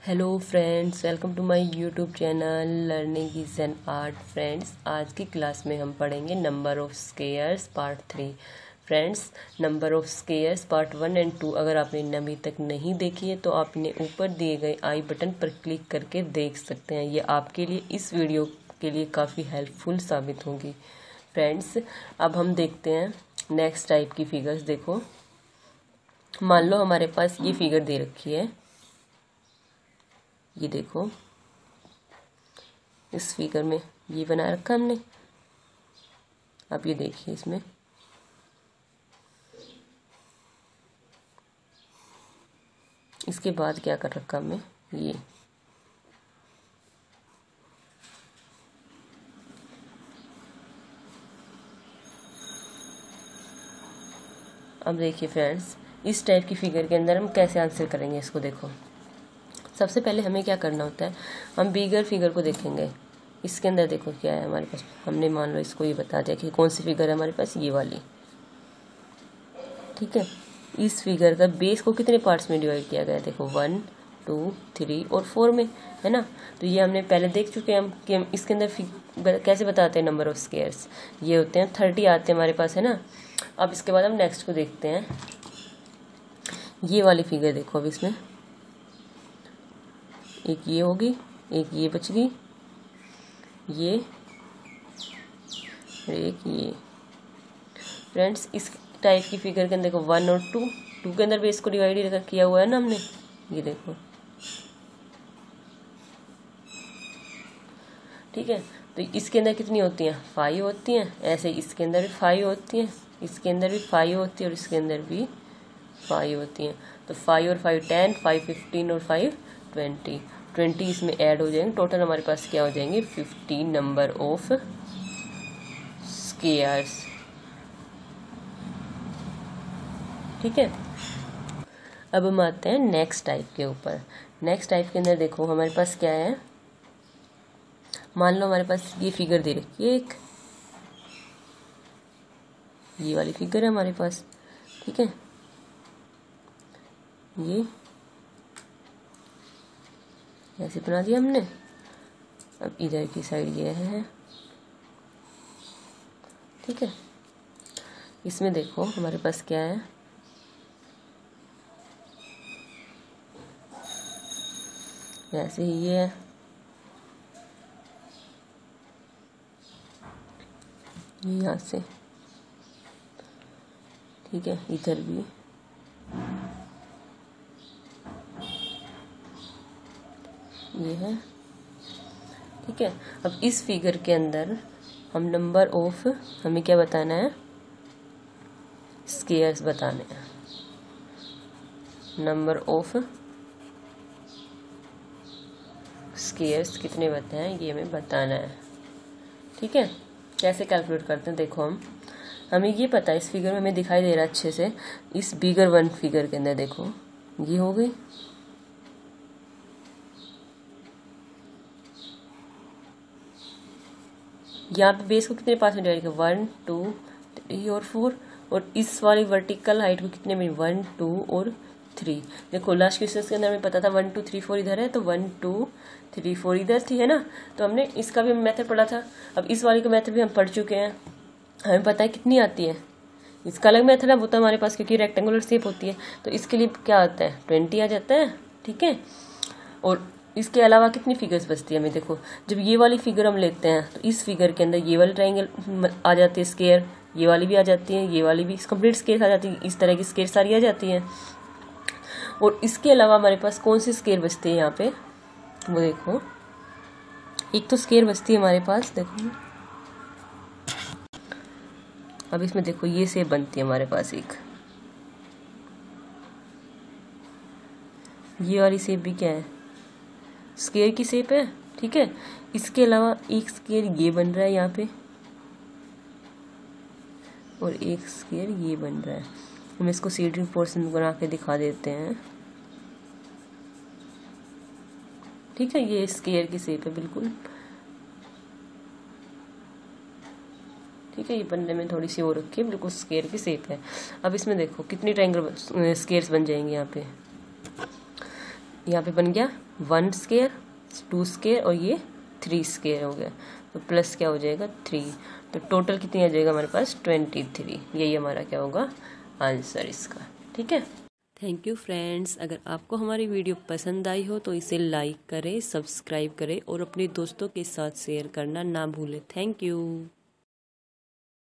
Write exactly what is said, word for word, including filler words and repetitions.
Hello friends, welcome to my YouTube channel learning is an art. Friends, आज की class में हम पढ़ेंगे number of squares part three. Friends, number of squares part one and two अगर आपने अभी तक नहीं देखी है तो आपने ऊपर दिए गए आई बटन पर क्लिक करके देख सकते हैं। ये आपके लिए इस वीडियो के लिए काफ़ी हेल्पफुल साबित होगी। फ्रेंड्स, अब हम देखते हैं नेक्स्ट टाइप की फिगर्स। देखो, मान लो हमारे पास ये फिगर दे रखी है, ये देखो, इस फिगर में ये बना रखा हमने। अब ये देखिए, इसमें इसके बाद क्या कर रखा हमने, ये अब देखिए फ्रेंड्स, इस टाइप की फिगर के अंदर हम कैसे आंसर करेंगे इसको। देखो, सबसे पहले हमें क्या करना होता है, हम बिगर फिगर को देखेंगे। इसके अंदर देखो क्या है हमारे पास। हमने मान लो इसको ये बता दिया कि कौन सी फिगर है हमारे पास, ये वाली। ठीक है, इस फिगर का बेस को कितने पार्ट्स में डिवाइड किया गया है। देखो, वन टू थ्री और फोर में, है ना। तो ये हमने पहले देख चुके हैं हम कि हम इसके अंदर कैसे बताते हैं नंबर ऑफ स्क्वायर्स। ये होते हैं थर्टी आते हैं हमारे पास, है ना। अब इसके बाद हम नेक्स्ट को देखते हैं, ये वाली फिगर देखो। अब इसमें एक ये होगी, एक ये बच गई, ये और एक ये। फ्रेंड्स, इस टाइप की फिगर के अंदर देखो, वन और टू टू के अंदर बेस को डिवाइड किया हुआ है ना हमने। ये देखो, ठीक है। तो इसके अंदर कितनी होती हैं, फाइव होती हैं। ऐसे इसके अंदर भी फाइव होती हैं, इसके अंदर भी फाइव होती है और इसके अंदर भी फाइव होती हैं। तो फाइव और फाइव टेन, फाइव फिफ्टीन और फाइव ट्वेंटी। ट्वेंटी इसमें ऐड हो जाएंगे। टोटल हमारे पास क्या हो जाएंगे, फिफ्टीन नंबर ऑफ स्क्वायर्स। ठीक है, अब हम आते हैं नेक्स्ट टाइप के ऊपर। नेक्स्ट टाइप के अंदर देखो हमारे पास क्या है। मान लो हमारे पास ये फिगर दे रखी है, एक ये वाली फिगर है हमारे पास। ठीक है, ये ऐसे बना दिया हमने। अब इधर की साइड ये है। ठीक है, इसमें देखो हमारे पास क्या है, ऐसे ही ये है, ये यहाँ से। ठीक है, इधर भी ये है। ठीक है, अब इस फिगर के अंदर हम नंबर ऑफ, हमें क्या बताना है, स्क्वायर्स बताने हैं। नंबर ऑफ स्क्वायर्स कितने बनते हैं ये हमें बताना है। ठीक है, कैसे कैलकुलेट करते हैं, देखो हम हमें ये पता है, इस फिगर में हमें दिखाई दे रहा है अच्छे से। इस बिगर वन फिगर के अंदर देखो, ये हो गई। यहाँ पे बेस को कितने पार्ट में डिवाइड किया, वन टू थ्री और फोर। और इस वाली वर्टिकल हाइट को कितने में, वन टू और थ्री। देखो, लास्ट क्वेश्चन के अंदर हमें पता था वन टू थ्री फोर इधर है, तो वन टू थ्री फोर इधर थी, है ना। तो हमने इसका भी मेथड पढ़ा था। अब इस वाली का मेथड भी हम पढ़ चुके हैं, हमें पता है कितनी आती है। इसका अलग मेथड है, वो तो हमारे पास क्योंकि रेक्टेंगुलर शेप होती है, तो इसके लिए क्या आता है, ट्वेंटी आ जाता है। ठीक है, और इसके अलावा कितनी फिगर्स बचती है हमें। देखो, जब ये वाली फिगर हम लेते हैं तो इस फिगर के अंदर ये वाली ट्राइंगल आ जाती है स्क्वायर, ये वाली भी आ जाती है, ये वाली भी कंप्लीट स्क्वायर आ जाती है। इस तरह की स्क्वायर सारी आ जाती है। और इसके अलावा हमारे पास कौन सी स्क्वायर बचती है यहाँ पे, वो देखो, एक तो स्क्वायर बचती है हमारे पास। देखो, अब इसमें देखो ये शेप बनती है हमारे पास एक, ये वाली शेप भी क्या है, स्क्वायर की शेप है। ठीक है, इसके अलावा एक स्क्वायर ये बन रहा है यहाँ पे, और एक स्क्वायर ये बन रहा है। हम इसको सीडिंग पोर्शन बना के दिखा देते हैं। ठीक है, ये स्क्वायर की शेप है बिल्कुल। ठीक है, ये बनने में थोड़ी सी और रखी है, बिल्कुल स्क्वायर की शेप है। अब इसमें देखो कितनी ट्रायंगल स्क्वायर्स बन जाएंगे यहाँ पे। यहाँ पे बन गया वन स्केयर, टू स्केयर और ये थ्री स्केयर हो गया, तो प्लस क्या हो जाएगा थ्री, तो टोटल कितनी आ जाएगा हमारे पास ट्वेंटी थ्री। यही हमारा क्या होगा आंसर इसका। ठीक है, थैंक यू फ्रेंड्स। अगर आपको हमारी वीडियो पसंद आई हो तो इसे लाइक करें, सब्सक्राइब करें और अपने दोस्तों के साथ शेयर करना ना भूलें। Thank you.